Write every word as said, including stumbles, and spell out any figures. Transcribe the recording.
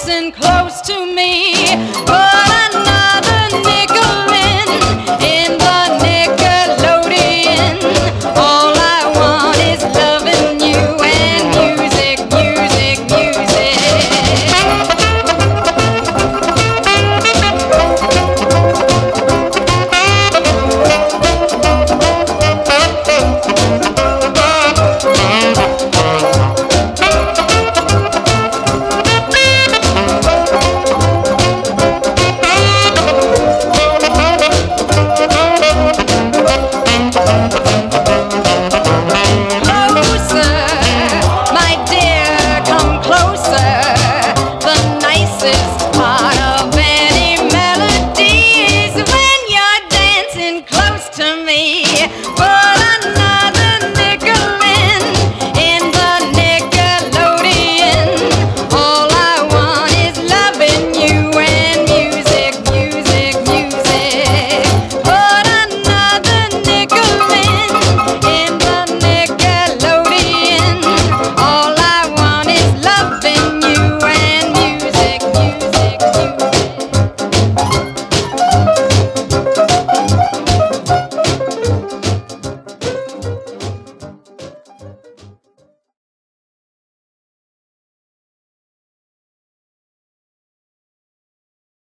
dancing close to me. Put another nickel in, in the Nickelodeon. All I want is loving you and music, music, music. Closer, my dear, come closer. The nicest